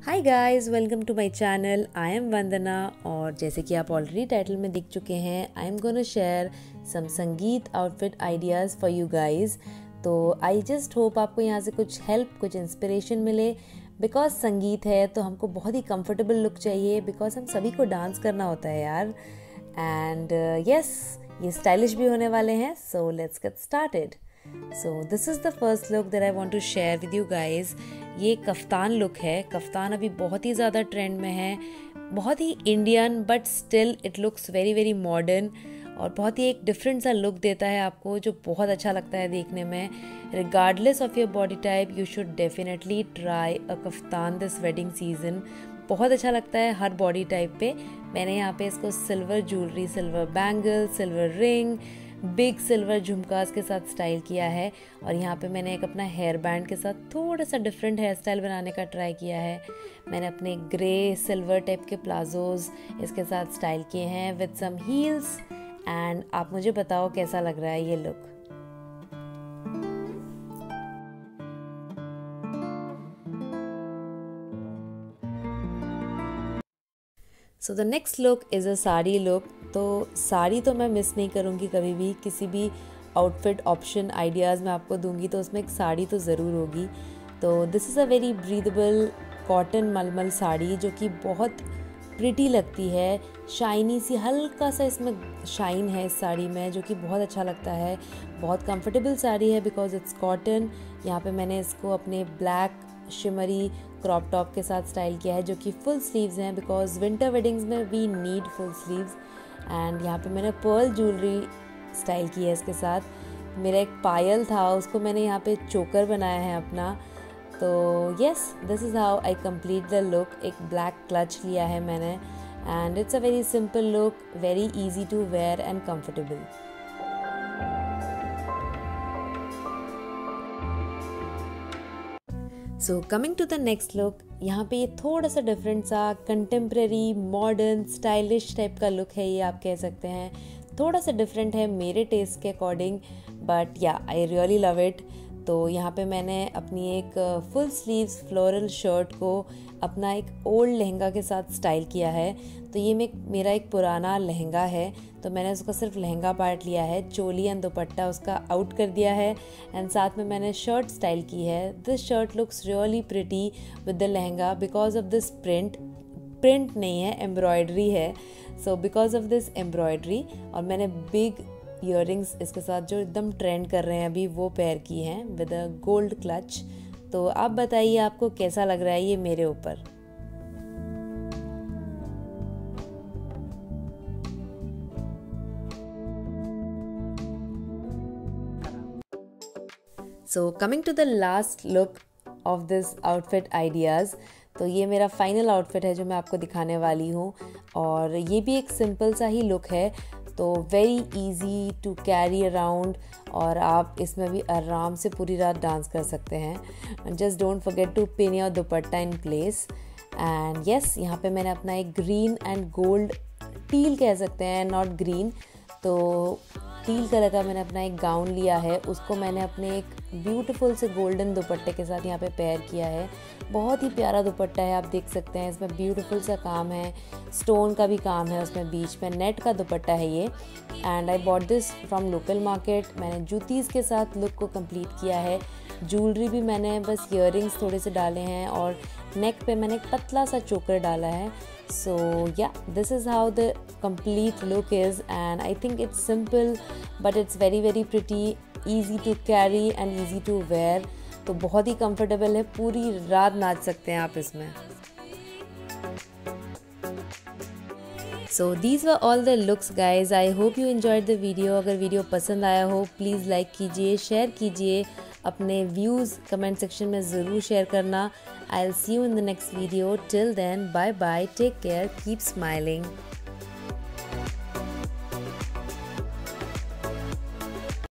Hi guys, welcome to my channel. I am Vandana और जैसे कि आप ऑलरेडी टाइटल में देख चुके हैं, I am gonna share some sangeet outfit ideas for you guys. तो आई जस्ट होप आपको यहाँ से कुछ हेल्प, कुछ इंस्पिरेशन मिले। बिकॉज संगीत है तो हमको बहुत ही कंफर्टेबल लुक चाहिए, बिकॉज हम सभी को डांस करना होता है यार। एंड यस, ये स्टाइलिश भी होने वाले हैं। So let's get started. So this is the first look that I want to share with you guys। ये कफ्तान लुक है। कफ्तान अभी बहुत ही ज़्यादा ट्रेंड में है, बहुत ही Indian but still it looks very very modern और बहुत ही एक डिफरेंट सा लुक देता है आपको, जो बहुत अच्छा लगता है देखने में। Regardless of your body type, you should definitely try a kaftan this wedding season. बहुत अच्छा लगता है हर बॉडी टाइप पे। मैंने यहाँ पे इसको silver jewellery, silver bangle, silver ring, big silver jhumkas के साथ स्टाइल किया है। और यहाँ पे मैंने एक अपना हेयर बैंड के साथ थोड़ा सा डिफरेंट हेयर स्टाइल बनाने का ट्राई किया है। मैंने अपने ग्रे सिल्वर टाइप के प्लाजोज इसके साथ स्टाइल किए हैं विद सम हील्स। एंड आप मुझे बताओ कैसा लग रहा है ये look. So the next look is a sari look. तो साड़ी तो मैं मिस नहीं करूँगी कभी भी। किसी भी आउटफिट ऑप्शन आइडियाज़ मैं आपको दूंगी तो उसमें एक साड़ी तो ज़रूर होगी। तो this is a very breathable cotton malmal sari, जो कि बहुत प्रिटी लगती है। शाइनी सी, हल्का सा इसमें शाइन है इस साड़ी में, जो कि बहुत अच्छा लगता है। बहुत कंफर्टेबल साड़ी है बिकॉज इट्स कॉटन। यहाँ पे मैंने इसको अपने ब्लैक शिमरी क्रॉप टॉप के साथ स्टाइल किया है, जो कि फुल स्लीव्स हैं बिकॉज विंटर वेडिंग्स में we need full sleeves. And यहाँ पे मैंने पर्ल ज्वेलरी स्टाइल की है इसके साथ। मेरा एक पायल था, उसको मैंने यहाँ पे चोकर बनाया है अपना। तो yes, this is how I complete the look. एक ब्लैक क्लच लिया है मैंने and it's a very simple look, very easy to wear and comfortable. So coming to the next look, यहाँ पे ये थोड़ा सा डिफरेंट सा कंटेम्प्रेरी मॉडर्न स्टाइलिश टाइप का लुक है। ये आप कह सकते हैं थोड़ा सा डिफरेंट है मेरे टेस्ट के अकॉर्डिंग, बट या आई रियली लव इट। तो यहाँ पे मैंने अपनी एक फुल स्लीव्स फ्लोरल शर्ट को अपना एक ओल्ड लहंगा के साथ स्टाइल किया है। तो ये मेरा एक पुराना लहंगा है, तो मैंने उसका सिर्फ लहंगा पार्ट लिया है, चोली एंड दुपट्टा उसका आउट कर दिया है। एंड साथ में मैंने शर्ट स्टाइल की है। This shirt looks really pretty with the lehenga because of this print नहीं है, एम्ब्रॉयडरी है। So because of this embroidery, और मैंने बिग ईयररिंग्स इसके साथ जो एकदम ट्रेंड कर रहे हैं अभी, वो पेयर की हैं विद अ गोल्ड क्लच। तो आप बताइए आपको कैसा लग रहा है ये मेरे ऊपर। So coming to the last look of this outfit ideas. तो ये मेरा फाइनल आउटफिट है जो मैं आपको दिखाने वाली हूँ, और ये भी एक सिंपल सा ही लुक है। तो very easy to carry around, और आप इसमें भी आराम से पूरी रात डांस कर सकते हैं। Just don't forget to pin your dupatta in place. And yes, यहाँ पे मैंने अपना एक ग्रीन एंड गोल्ड, टील कह सकते हैं, नॉट ग्रीन, तो टील कलर का मैंने अपना एक गाउन लिया है। उसको मैंने अपने एक ब्यूटीफुल से गोल्डन दुपट्टे के साथ यहाँ पे पेयर किया है। बहुत ही प्यारा दुपट्टा है, आप देख सकते हैं। इसमें ब्यूटीफुल सा काम है, स्टोन का भी काम है उसमें, बीच में नेट का दुपट्टा है ये। And I bought this from local market. मैंने जूतीज़ के साथ लुक को कंप्लीट किया है। ज्वेलरी भी मैंने बस ईयररिंग्स थोड़े से डाले हैं, और नेक पे मैंने एक पतला सा चोकर डाला है। So yeah, this is how the complete look is, and I think it's simple but it's very very pretty, easy to carry and easy to wear। तो बहुत ही comfortable है, पूरी रात नाच सकते हैं आप इसमें। So these were all the looks guys। I hope you enjoyed the video। अगर वीडियो पसंद आया हो प्लीज़ लाइक कीजिए, शेयर कीजिए, अपने व्यूज़ कमेंट सेक्शन में ज़रूर शेयर करना। I'll see you in the next video. Till then, bye bye, take care, keep smiling।